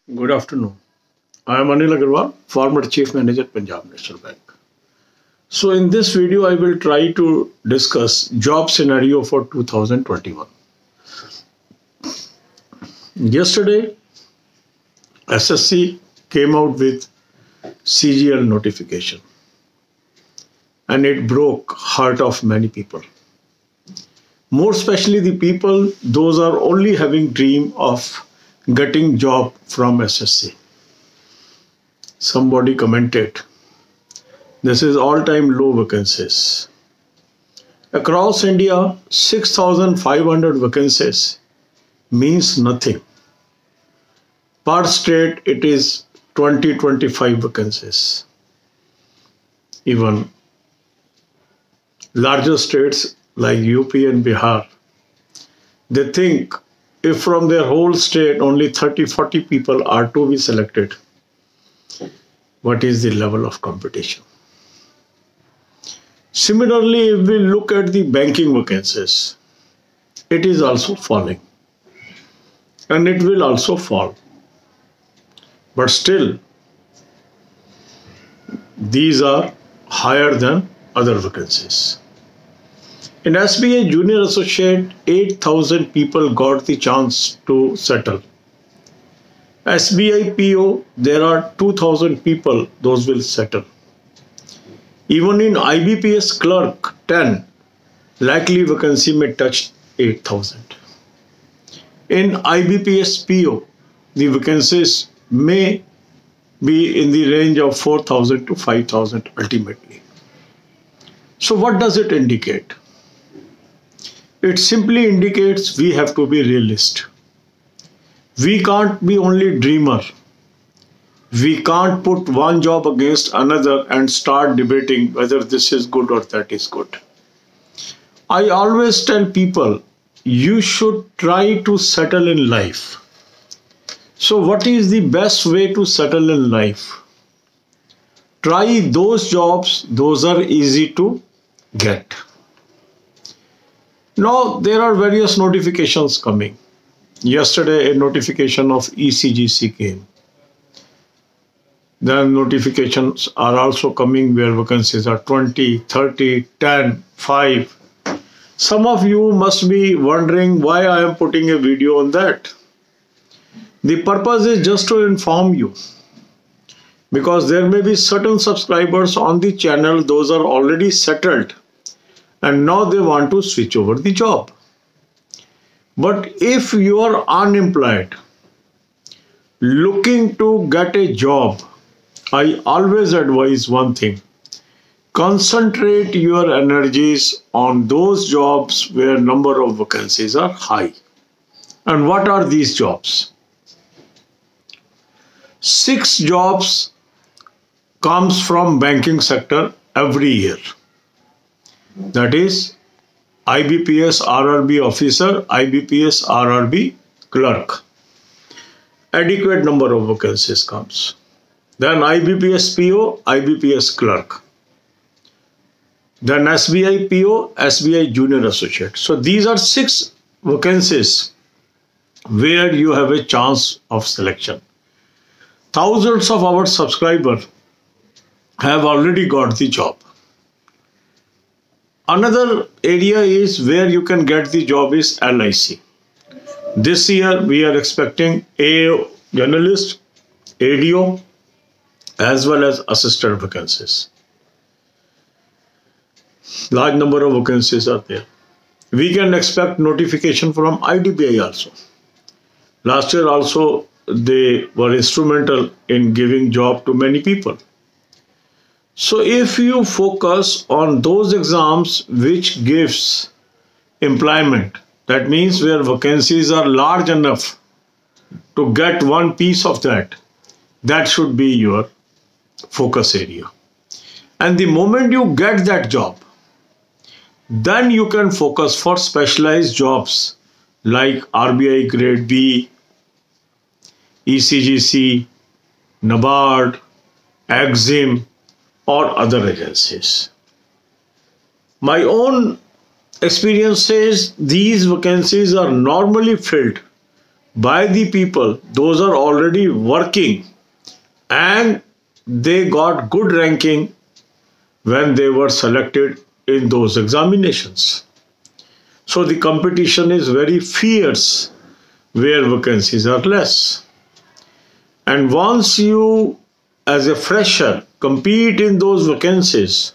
Good afternoon. I am Anil Agarwal, former Chief Manager, Punjab National Bank. So in this video, I will try to discuss job scenario for 2021. Yesterday, SSC came out with CGL notification and it broke heart of many people. More especially the people, those are only having dream of getting job from SSC. Somebody commented, this is all-time low vacancies. Across India, 6,500 vacancies means nothing. Per state, it is 20-25 vacancies. Even larger states like UP and Bihar, they think if from their whole state only 30-40 people are to be selected, what is the level of competition? Similarly, if we look at the banking vacancies, it is also falling and it will also fall. But still, these are higher than other vacancies. In SBI Junior Associate, 8,000 people got the chance to settle. SBI PO, there are 2,000 people, those will settle. Even in IBPS clerk, 10, likely vacancy may touch 8,000. In IBPS PO, the vacancies may be in the range of 4,000 to 5,000 ultimately. So what does it indicate? It simply indicates we have to be realist. We can't be only dreamer. We can't put one job against another and start debating whether this is good or that is good. I always tell people, you should try to settle in life. So what is the best way to settle in life? Try those jobs, those are easy to get. Now, there are various notifications coming. Yesterday, a notification of ECGC came. Then notifications are also coming where vacancies are 20, 30, 10, 5. Some of you must be wondering why I am putting a video on that. The purpose is just to inform you. Because there may be certain subscribers on the channel, those are already settled. And now they want to switch over the job. But if you are unemployed, looking to get a job, I always advise one thing. Concentrate your energies on those jobs where number of vacancies are high. And what are these jobs? 6 jobs comes from banking sector every year. That is IBPS RRB officer, IBPS RRB clerk. Adequate number of vacancies comes. Then IBPS PO, IBPS clerk. Then SBI PO, SBI Junior Associate. So these are 6 vacancies where you have a chance of selection. Thousands of our subscribers have already got the job. Another area is where you can get the job is LIC. This year we are expecting AO journalist, ADO, as well as assistant vacancies. Large number of vacancies are there. We can expect notification from IDBI also. Last year also they were instrumental in giving job to many people. So if you focus on those exams which gives employment, that means where vacancies are large enough to get one piece of that, that should be your focus area. And the moment you get that job, then you can focus for specialized jobs like RBI Grade B, ECGC, NABARD, EXIM, or other agencies. My own experience says these vacancies are normally filled by the people, those are already working and they got good ranking when they were selected in those examinations. So the competition is very fierce where vacancies are less. And once you as a fresher compete in those vacancies,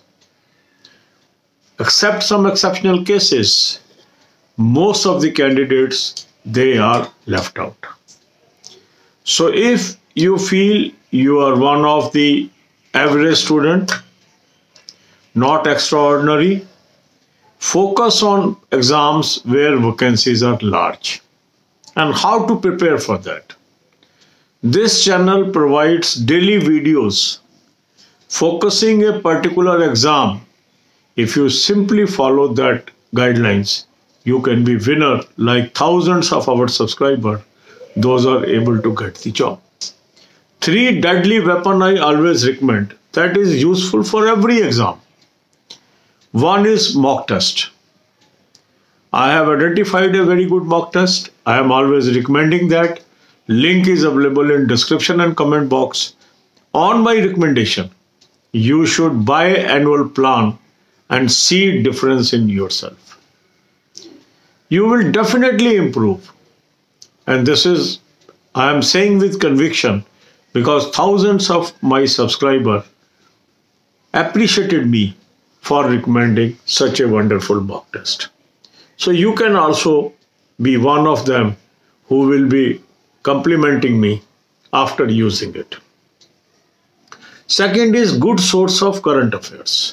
except some exceptional cases, most of the candidates, they are left out. So if you feel you are one of the average student, not extraordinary, focus on exams where vacancies are large. And how to prepare for that? This channel provides daily videos focusing a particular exam. If you simply follow that guidelines, you can be winner like thousands of our subscribers. Those are able to get the job. 3 deadly weapon I always recommend that is useful for every exam. One is mock test. I have identified a very good mock test. I am always recommending that. Link is available in description and comment box. On my recommendation, you should buy annual plan and see difference in yourself. You will definitely improve. And this is, I am saying with conviction, because thousands of my subscribers appreciated me for recommending such a wonderful mock test. So you can also be one of them who will be complimenting me after using it. Second is good source of current affairs.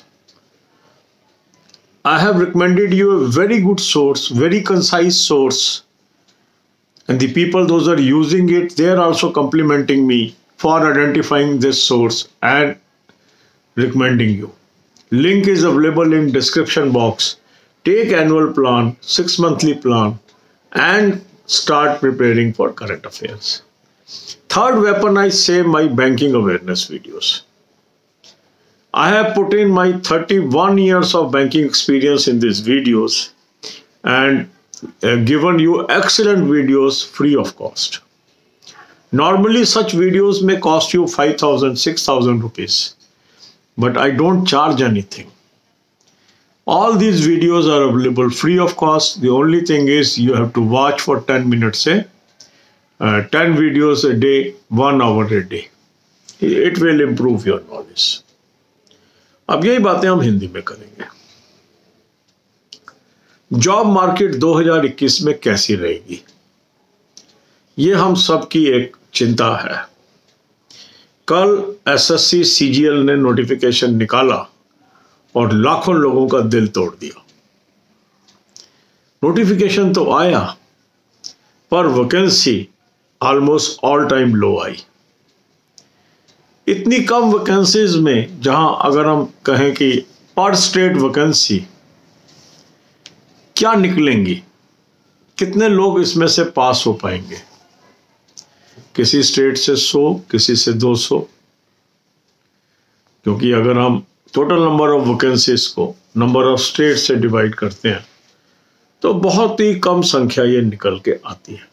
I have recommended you a very good source, very concise source, and the people those are using it, they are also complimenting me for identifying this source and recommending you. Link is available in description box. Take annual plan, 6 monthly plan, and start preparing for current affairs. Third weapon, I say my banking awareness videos. I have put in my 31 years of banking experience in these videos and given you excellent videos free of cost. Normally such videos may cost you 5,000, 6,000 rupees, but I don't charge anything. All these videos are available free of cost. The only thing is you have to watch for 10 minutes, 10 videos a day, 1 hour a day. It will improve your knowledge. अब यही बातें हम हिंदी में करेंगे. Job market 2021 में कैसी रहेगी, ये हम सब की एक चिंता है. कल एसएससी सीजीएल ने नोटिफिकेशन निकाला और लाखों लोगों का दिल तोड़ दिया. नोटिफिकेशन तो आया पर vacancy almost all time low आई. इतनी कम वैकेंसीज में, जहां अगर हम कहें कि पर स्टेट वैकेंसी क्या निकलेंगी, कितने लोग इसमें से पास हो पाएंगे? किसी स्टेट से 100, किसी से 200. क्योंकि अगर हम टोटल नंबर ऑफ वैकेंसीज को नंबर ऑफ स्टेट से डिवाइड करते हैं तो बहुत ही कम संख्या ये निकल के आती है.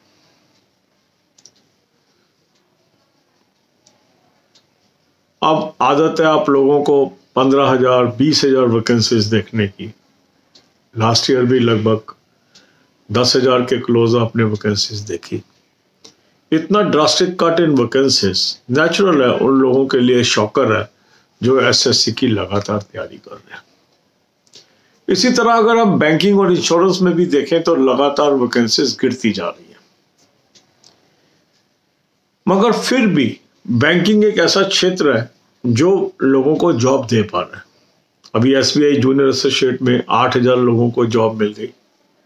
अब आदत है आप लोगों को 15,000, 20,000 वैकेंसीज देखने की. लास्ट ईयर भी लगभग 10,000 के क्लोज आपने वैकेंसीज देखी. इतना drastic cut in vacancies natural है, उन लोगों के लिए शॉकर है जो एसएससी की लगातार तैयारी कर रहे हैं. इसी तरह अगर हम बैंकिंग और इंश्योरेंस में भी देखें तो लगातार वैकेंसीज गिरती जा रही है. मगर फिर भी बैंकिंग एक ऐसा क्षेत्र है जो लोगों को जॉब दे पा रहा है. अभी एसबीआई जूनियर एसोसिएट में 8,000 लोगों को जॉब मिल गई.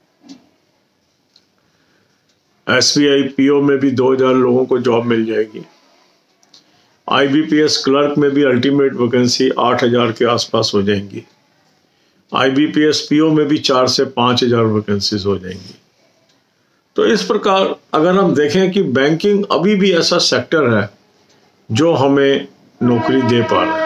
एसबीआई पीओ में भी 2,000 लोगों को जॉब मिल जाएगी. आईबीपीएस क्लर्क में भी अल्टीमेट वैकेंसी 8,000 के आसपास हो जाएंगी. आईबीपीएस पीओ में भी 4 से 5,000 वैकेंसीज हो जाएंगी. तो इस प्रकार अगर हम देखें कि बैंकिंग अभी भी ऐसा सेक्टर है जो हमें नौकरी दे पा रहा है.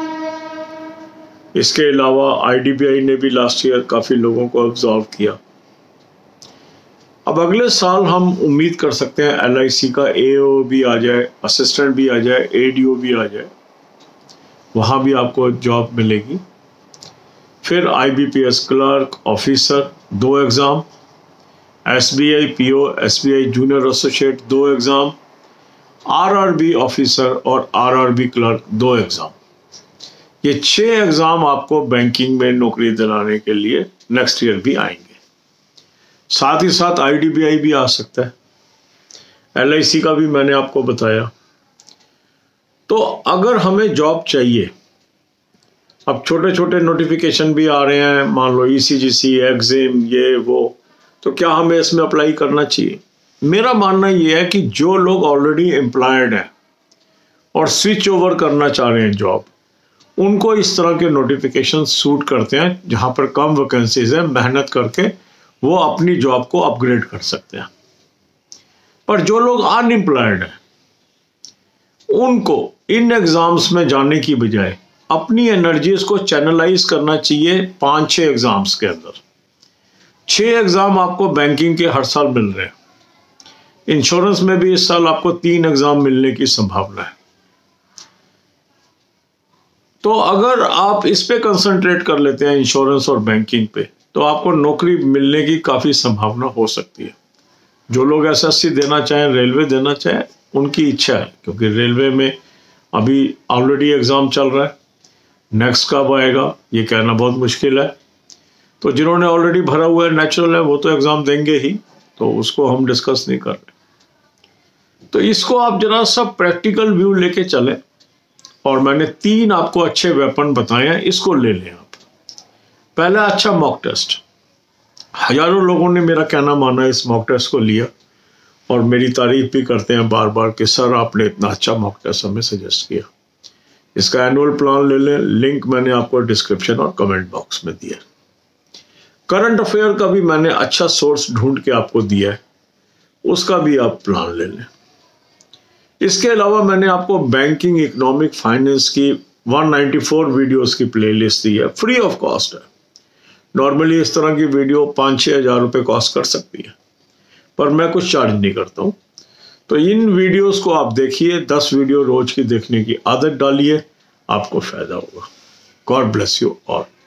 इसके अलावा आईडीबीआई ने भी लास्ट ईयर काफ़ी लोगों को ऑब्जॉर्व किया. अब अगले साल हम उम्मीद कर सकते हैं LIC का AO भी आ जाए, असिस्टेंट भी आ जाए, ADO भी आ जाए, वहाँ भी आपको जॉब मिलेगी। फिर IBPS clerk officer 2 exam, SBI PO, SBI junior associate 2 exam, RRB officer और RRB क्लर्क 2 एग्ज़ाम। ये 6 एग्ज़ाम आपको बैंकिंग में नौकरी दिलाने के लिए नेक्स्ट ईयर भी आएंगे। साथ ही साथ IDBI भी आ सकता है, LIC का भी मैंने आपको बताया। तो अगर हमें जॉब चाहिए, अब छोटे छोटे नोटिफिकेशन भी आ रहे हैं, मान लो ECGC, एग्जिम, ये वो, तो क्या हमें इसमें अप्लाई करना चाहिए? मेरा मानना ये है कि जो लोग ऑलरेडी एम्प्लॉयड हैं और स्विच ओवर करना चाह रहे हैं जॉब, उनको इस तरह के नोटिफिकेशन सूट करते हैं जहां पर कम वैकेंसीज है, मेहनत करके वो अपनी जॉब को अपग्रेड कर सकते हैं। पर जो लोग अनएम्प्लॉयड हैं, उनको इन एग्जाम्स में जाने की बजाय अपनी एनर्जीज को चैनलाइज करना चाहिए 5-6 एग्जाम्स के अंदर। 6 एग्जाम आपको बैंकिंग के हर साल मिल रहे हैं। इंश्योरेंस में भी इस साल आपको 3 एग्जाम मिलने की संभावना है। तो अगर आप इस पे कंसंट्रेट कर लेते हैं, इंश्योरेंस और बैंकिंग पे, तो आपको नौकरी मिलने की काफ़ी संभावना हो सकती है। जो लोग SSC देना चाहें, रेलवे देना चाहें, उनकी इच्छा है, क्योंकि रेलवे में अभी ऑलरेडी एग्ज़ाम चल रहा है। नेक्स्ट कब आएगा ये कहना बहुत मुश्किल है। तो जिन्होंने ऑलरेडी भरा हुआ है, नेचुरल है, वो तो एग्ज़ाम देंगे ही, तो उसको हम डिस्कस नहीं कर रहे। तो इसको आप जरा सा प्रैक्टिकल व्यू लेके चलें, और मैंने 3 आपको अच्छे वेपन बताए हैं, इसको ले लें आप। पहला, अच्छा मॉक टेस्ट। हजारों लोगों ने मेरा कहना माना, इस मॉक टेस्ट को लिया और मेरी तारीफ भी करते हैं बार बार कि सर आपने इतना अच्छा मॉक टेस्ट हमें सजेस्ट किया। इसका एनुअल प्लान ले लें, लिंक मैंने आपको डिस्क्रिप्शन और कमेंट बॉक्स में दिया। करंट अफेयर का भी मैंने अच्छा सोर्स ढूंढ के आपको दिया है, उसका भी आप प्लान ले लें। इसके अलावा मैंने आपको बैंकिंग, इकोनॉमिक, फाइनेंस की 194 वीडियोस की प्लेलिस्ट दी है, फ्री ऑफ कॉस्ट है। नॉर्मली इस तरह की वीडियो 5-6 हज़ार रुपये कॉस्ट कर सकती है, पर मैं कुछ चार्ज नहीं करता हूँ। तो इन वीडियोस को आप देखिए, 10 वीडियो रोज की देखने की आदत डालिए, आपको फायदा होगा। God bless you all.